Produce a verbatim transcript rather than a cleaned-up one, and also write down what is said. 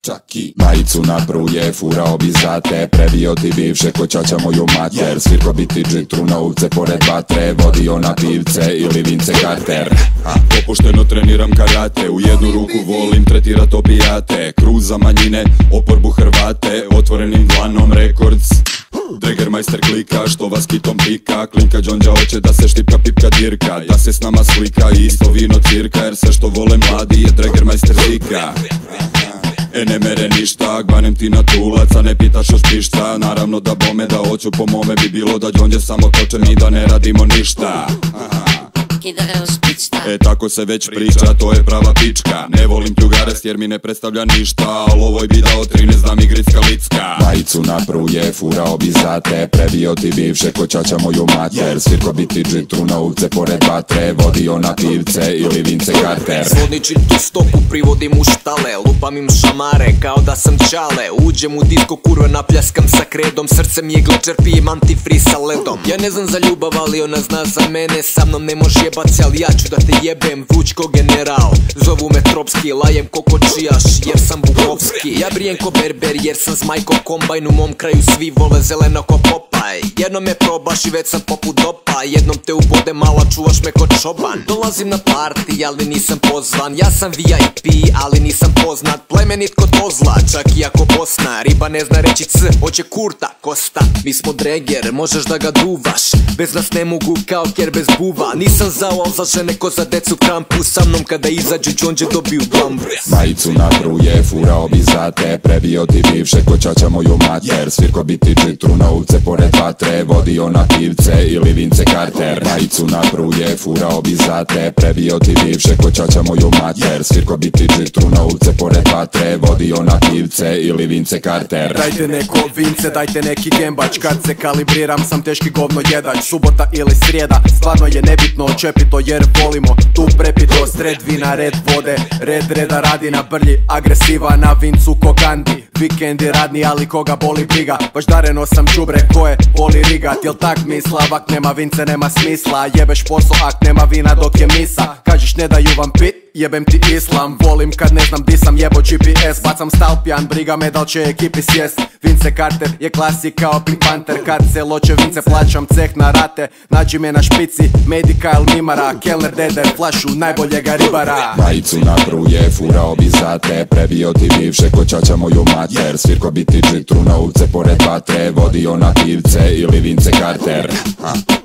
Čaki majicu na pruje, furao bi zate, prebio ti bivše ko čača moju mater. Svirko bi ti džitru na ulice pored vatre, vodio na pivce ili Vince Carter. Opušteno treniram karate, u jednu ruku volim tretirat opijate. Kruz za manjine, oporbu Hrvate, otvorenim dlanom rekords. Dregermeister klika, što vas kitom pika, klinka džonđa hoće da se štipka pipka dirka, da se s nama slika i isto vino cirka, jer sve što vole mladi je Dregermeister zika. E ne mere ništa, gvanem ti na tulac, a ne pitaš još pišta. Naravno da bome da hoću, po mome bi bilo da džonđe samo toče mi da ne radimo ništa. E tako se već priča, to je prava pička. Ne volim pljugarest jer mi ne predstavlja ništa, al ovoj bi dao trinaest, znam igriska licka. Majicu na pruje, furao bi zate, prebio ti bivše ko čača moju mater. Svirko bi ti džitru na ulice pored vatre, vodio na pivce ili Vince Carter. Svodničim tu stoku, privodim u štale, lupam im šamare kao da sam čale. Uđem u disko, kurva napljaskam sa kredom, srce mi je glečer, pijem antifriz sa ledom. Ja ne znam za ljubav, ali ona zna za mene, sa mnom ne može jebaci, ali ja ću da te jebem, vruć ko general. Zovu me tropski, lajem ko kočijaš, jer sam Bukovski. Ja brijem ko berber, jer sam s majkom kombajn. U mom kraju svi vole zeleno ko Popaj. Jednom me probaš i već sam poput dopa, jednom te ubode mala, čuvaš me ko čoban. Dolazim na party, ali nisam pozvan, ja sam V I P, ali nisam poznat. Plemenit kod ozla, čak i ako Bosna. Riba ne zna reći c, hoće kurta, kosta. Mi smo Dreger, možeš da ga duvaš, bez nas ne mogu kao ker bez buva. Nisam zao, al za žene ko za decu krampu, sa mnom kada izađu džonđe dobiju blambu. Majicu na pruje, furao bi zate, prebio ti bivše ko čača moju mater. Svirko bi ti džitru na ulice pored vatre, vodio na pivce ili Vince Carter. Majicu na pruje, furao bi zate, prebio ti bivše ko čača moju mater. Svirko bi ti džitru na ulice pored vatre, vodio na pivce ili Vince Carter. Dajte neko Vince, dajte neki gembač, kad se kalibriram sam teški govno jedać. Subota ili srijeda, stvarno je nebitno, očepito jer volimo tu prepitost. Red vina, red vode, red reda radi na brlji, agresiva na Vincu ko Gandhi. Vikendi radni, ali koga boli briga, baš dareno sam čubre koje voli rigat. Jel tak misla, vak nema Vince, nema smisla, jebeš posao ak nema vina dok je misa. Kažeš ne daju vam pit, jebem ti islam. Volim kad ne znam di sam, jebo G P S. Bacam stalpjan, briga me da li će ekipi sjest. Vince Carter je klasik kao Pink Panther, kad se loče Vince plaćam ceh na rate. Nađi me na špici, Medical Mimara, Kellner Deder, flašu najboljega ribara. Majicu na pruje, furao bi zate, prebio ti bivše ko čača moju mater. Svirko bi ti džitru na ulice pored vatre, vodio na pivce ili Vince Carter.